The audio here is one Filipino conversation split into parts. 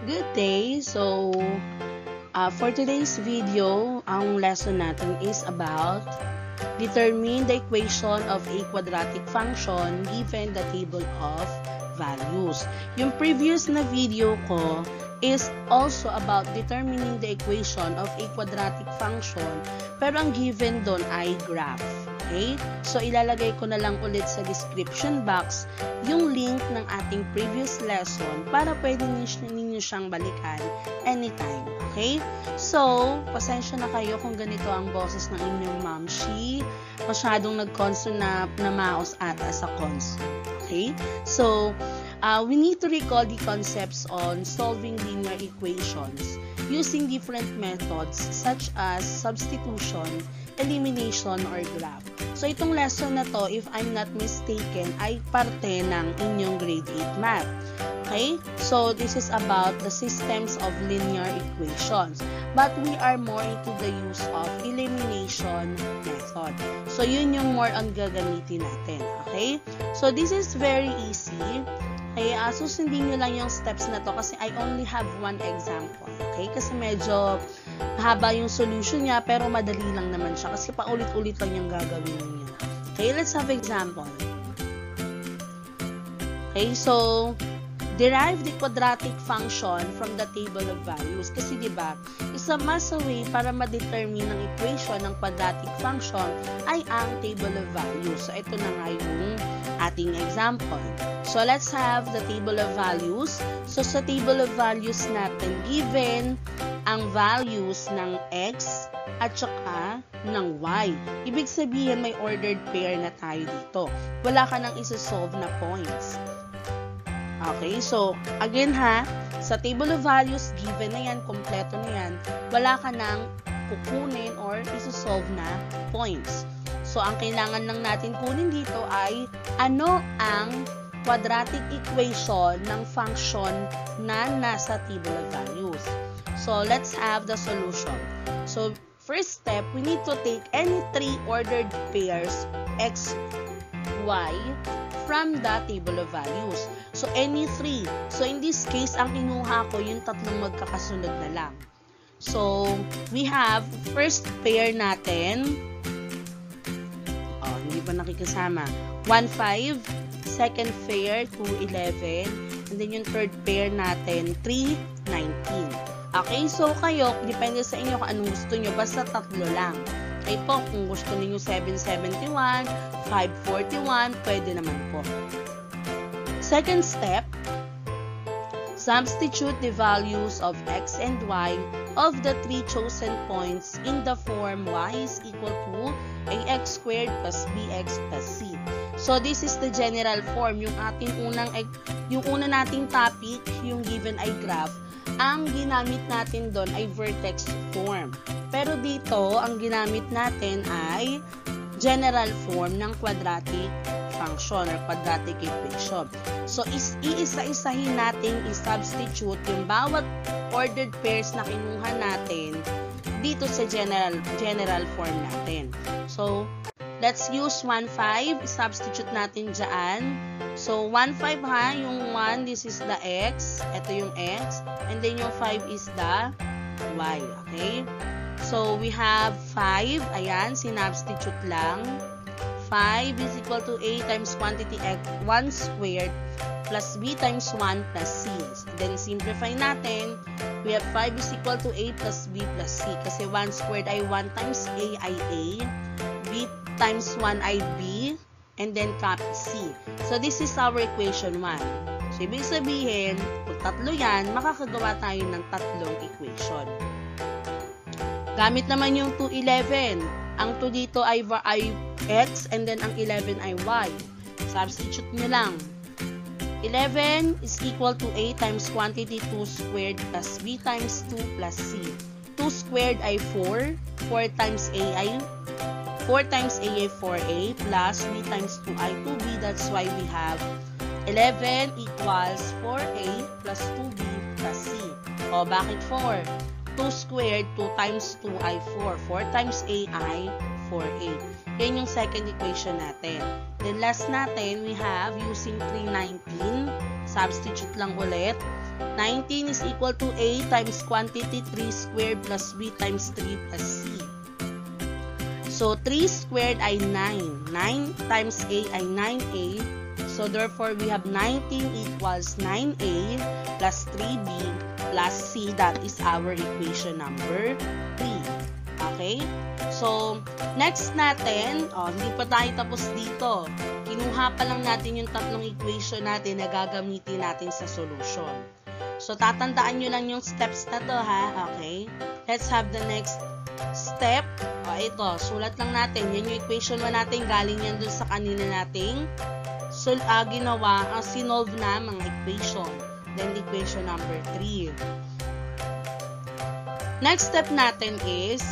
Good day! For today's video, ang lesson natin is about determine the equation of a quadratic function given the table of values. Yung previous na video ko is also about determining the equation of a quadratic function, pero ang given doon ay graph. Okay? So, ilalagay ko na lang ulit sa description box yung link ng ating previous lesson para pwede ninyo siyang balikan anytime. Okay? So, pasensya na kayo kung ganito ang boses ng inyong mamshi. Masyadong nag-console na mouse ata sa console. Okay? So, we need to recall the concepts on solving linear equations using different methods such as substitution, elimination, or graph. So, itong lesson na to, if I'm not mistaken, ay parte ng inyong grade 8 math. Okay? So, this is about the systems of linear equations. But we are more into the use of elimination method. So, yun yung more on gagamitin natin. Okay? So, this is very easy. Okay, susundin nyo lang yung steps na to kasi I only have one example. Okay, kasi medyo mahaba yung solution niya pero madali lang naman siya kasi paulit-ulit lang yung gagawin niyo. Okay, let's have example. Okay, so derive the quadratic function from the table of values. Kasi diba, isa mas way para ma-determine ang equation ng quadratic function ay ang table of values. So, ito na nga yung ating example. So, let's have the table of values. So, sa table of values natin, given ang values ng x at saka ng y. Ibig sabihin, may ordered pair na tayo dito. Wala ka nang isa-solve na points. Okay, so, again ha, sa table of values, given na yan, kompleto na yan, wala ka nang kukunin or isa-solve na points. So, ang kailangan lang natin kunin dito ay ano ang quadratic equation ng function na nasa table of values. So, let's have the solution. So, first step, we need to take any three ordered pairs x, y from the table of values. So, any three. So, in this case, ang kinuha ko yung tatlong magkakasunod na lang. So, we have first pair natin. Hindi pa nakikasama. 1, 5. Second pair, 2, 11. And then yung third pair natin, 3, 19. Okay, so kayo, depende sa inyo kung anong gusto nyo. Basta tatlo lang. Okay po, kung gusto niyo 771, 541, pwede naman po. Second step, substitute the values of x and y of the three chosen points in the form y is equal to ax squared plus bx plus c. So, this is the general form. Yung una nating topic, yung given ay graph, ang ginamit natin doon ay vertex form. Pero dito, ang ginamit natin ay general form ng quadratic function or quadratic equation. So, iisa-isahin natin i-substitute yung bawat ordered pairs na kinuha natin dito sa general form natin. So, let's use 1, 5. I-substitute natin dyan. So, 1, 5 ha. Yung 1, this is the x. Ito yung x. And then yung 5 is the y. Okay? So, we have 5. Ayan, sinubstitute lang. 5 is equal to a times quantity x 1 squared plus b times 1 plus c. Then, simplify natin. We have 5 is equal to a plus b plus c. Kasi 1 squared ay 1 times a ay a. B times 1 ay b. And then, copy c. So, this is our equation 1. So, ibig sabihin, kung tatlo yan, makakagawa tayo ng tatlong equation. Gamit naman yung 2, 11. Ang 2 dito ay x and then ang 11 ay y. Substitute nyo lang. 11 is equal to a times quantity 2 squared plus b times 2 plus c. 2 squared ay 4. 4 times a ay 4a plus b times 2 ay 2b. That's why we have 11 equals 4a plus 2b plus c. O, bakit 4? 2 squared, 2 times 2 ay 4. 4 times a ay 4a. Yan yung second equation natin. Then last natin, we have using 319 Substitute lang ulit. 19 is equal to A times quantity 3 squared plus B times 3 plus C. So, 3 squared ay 9. 9 times A ay 9A. So, therefore, we have 19 equals 9A plus 3B plus C. That is our equation number 3. Okay? So, next natin, hindi pa tayo tapos dito. Kinuha pa lang natin yung tatlong equation natin na gagamitin natin sa solution. So, tatandaan nyo lang yung steps na to, ha? Okay? Let's have the next step. Ito, sulat lang natin. Yan yung equation 1 natin. Galing yan dun sa kanina nating ginawa, sinolve na mga equation. Then, equation number 3. Next step natin is,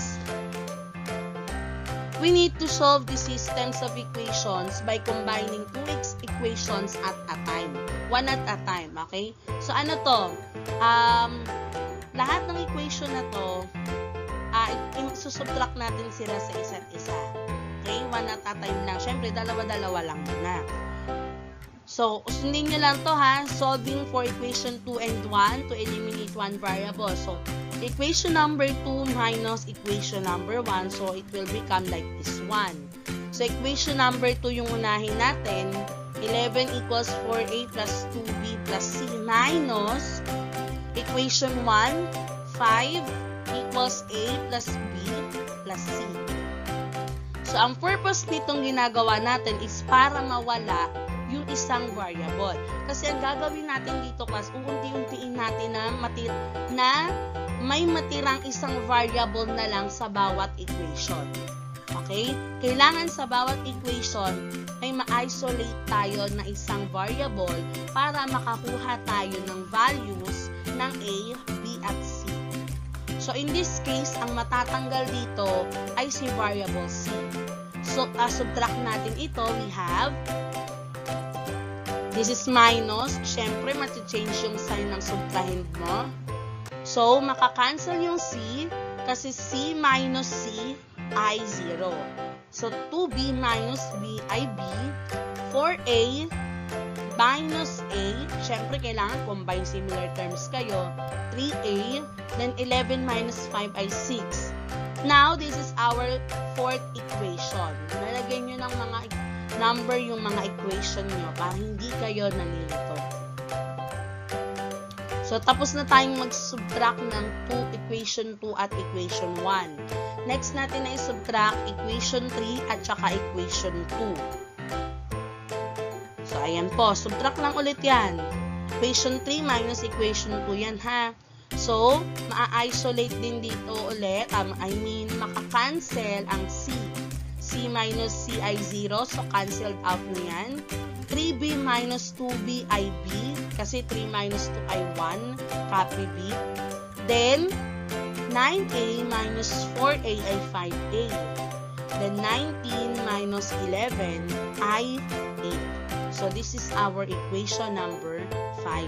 we need to solve the systems of equations by combining two equations at a time. One at a time, okay? So, ano to? Lahat ng equation na to, susubtract natin sila sa isa't isa. Okay? One at a time lang. Siyempre, dalawa-dalawa lang muna. So, sundin nyo lang to, ha? Solving for equation 2 and 1 to eliminate one variable. So, equation number 2 minus equation number 1. So, it will become like this one. So, equation number 2 yung unahin natin. 11 equals 4A plus 2B plus C minus equation 1, 5 equals A plus B plus C. So, ang purpose nitong ginagawa natin is para mawala yung isang variable. Kasi ang gagawin natin dito, class, uunti-untiin natin na may matirang isang variable na lang sa bawat equation. Okay? Kailangan sa bawat equation ay ma-isolate tayo na isang variable para makakuha tayo ng values ng A, B, at C. So, in this case, ang matatanggal dito ay si variable C. So, subtract natin ito, we have, this is minus, syempre, mati-change yung sign ng subtrahend mo. So, makakancel yung C, kasi C minus C ay 0. So, 2B minus B ay B. 4A minus A, syempre kailangan combine similar terms kayo. 3A, then 11 minus 5 ay 6. Now, this is our fourth equation. Nalagyan nyo ng mga number yung mga equation nyo para hindi kayo nalilito. So, tapos na tayong mag-subtract ng equation 2 at equation 1. Next natin na i-subtract equation 3 at saka equation 2. So, ayan po. Subtract lang ulit yan. Equation 3 minus equation 2 yan, ha? So, ma-isolate din dito ulit. Maka-cancel ang C. C minus C ay 0. So, cancelled out na yan. 3B minus 2B ay B. Kasi 3 minus 2 ay 1. Copy B. Then, 9A minus 4A ay 5A. Then, 19 minus 11 ay 8. So, this is our equation number 5.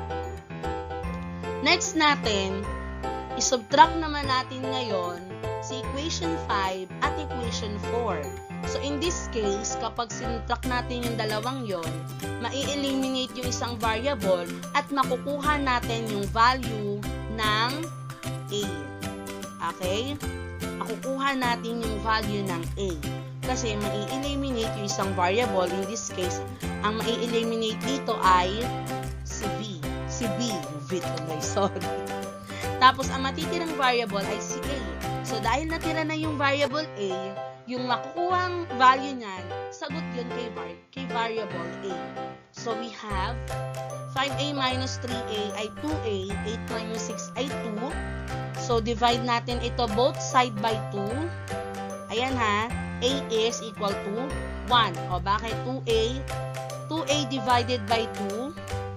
Next natin, isubtract naman natin ngayon si equation 5 at equation 4. So, in this case, kapag sinubtract natin yung dalawang yon, mai-eliminate yung isang variable at makukuha natin yung value ng A. Okay? Makukuha natin yung value ng A. Kasi mai-eliminate yung isang variable. In this case, ang mai-eliminate dito ay si B. Si B. Sorry. Tapos, ang matitirang variable ay si A. So, dahil natira na yung variable A, yung makukuhang value niyan, sagot yun kay variable A. So, we have 5A minus 3A ay 2A, 8 minus 6 ay 2. So, divide natin ito both side by 2. Ayan ha, A is equal to 1. O, bakit 2A? 2A divided by 2.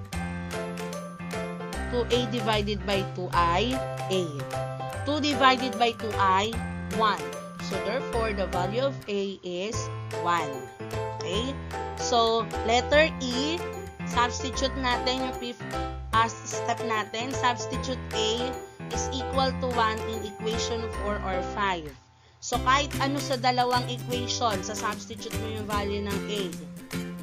2A divided by 2 ay A. 2 divided by 2 ay 1. So, therefore, the value of A is 1. Okay? So, letter E, substitute natin yung fifth step natin. Substitute A is equal to 1 in equation 4 or 5. So, kahit ano sa dalawang equation, sa substitute mo yung value ng A.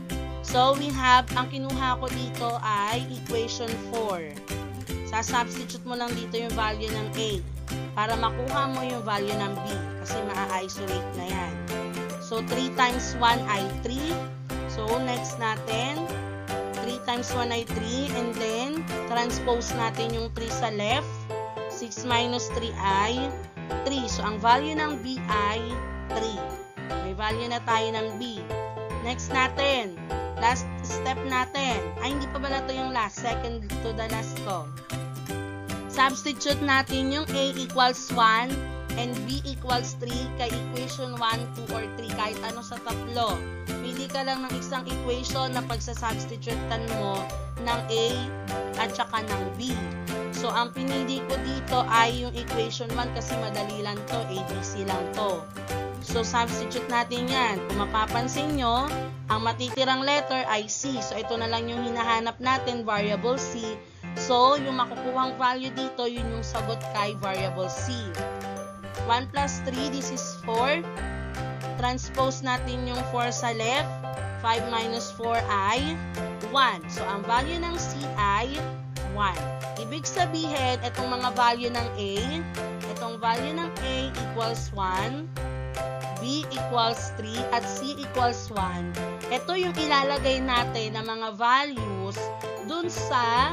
So, we have, ang kinuha ko dito ay equation 4. Sa-substitute mo lang dito yung value ng A para makuha mo yung value ng B kasi maa-isolate na yan. So, 3 times 1 ay 3. So, next natin, 3 times 1 ay 3 and then, transpose natin yung 3 sa left. 6 minus 3 ay 3. So, ang value ng B ay 3. May value na tayo ng B. Next natin, last step natin. Ay, hindi pa pala ito yung last. Second to the last ko. Substitute natin yung A equals 1 and B equals 3 kay equation 1, 2, or 3. Kahit ano sa tatlo. Pili ka lang ng isang equation na pagsasubstitutean mo ng A at saka ng B. So, ang pinili ko dito ay yung equation 1 kasi madali lang to. ABC lang to. So, substitute natin yan. Kung mapapansin nyo, ang matitirang letter ay C. So, ito na lang yung hinahanap natin, variable C. So, yung makukuhang value dito, yun yung sagot kay variable C. 1 plus 3, this is 4. Transpose natin yung 4 sa left. 5 minus 4 ay 1. So, ang value ng C ay 1. Ibig sabihin, itong mga value ng A, itong value ng A equals 1, B equals 3, at C equals 1. Ito yung ilalagay natin na mga values dun sa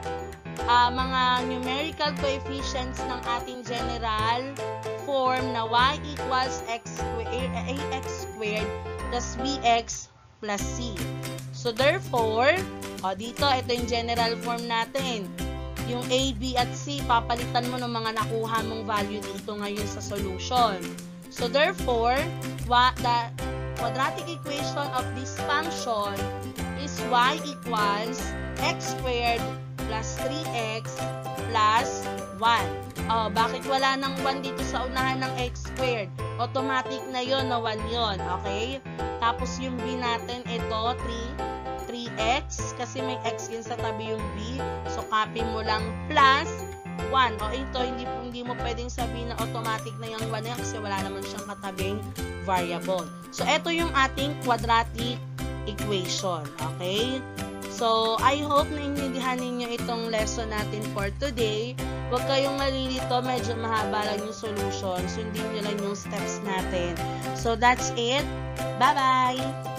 mga numerical coefficients ng ating general form na y equals ax squared plus bx plus c. So, therefore, dito, ito yung general form natin. Yung A, B, at C, papalitan mo ng mga nakuha mong value dito ngayon sa solution. So, therefore, the quadratic equation of this function is y equals x squared plus 3x plus 1. Bakit wala ng 1 dito sa unahan ng x squared? Automatic na yon na 1 yon. Okay? Tapos yung b natin, ito, 3x, kasi may x yun sa tabi yung b. So, copy mo lang plus 1. Ito, hindi mo pwedeng sabihin na automatic na yung 1 na yan kasi wala naman siyang katabing variable. So, ito yung ating quadratic equation. Okay? So, I hope na intindihan ninyo itong lesson natin for today. Huwag kayong malilito, medyo mahaba lang yung solution. Sundin nyo lang yung steps natin. So, that's it. Bye-bye!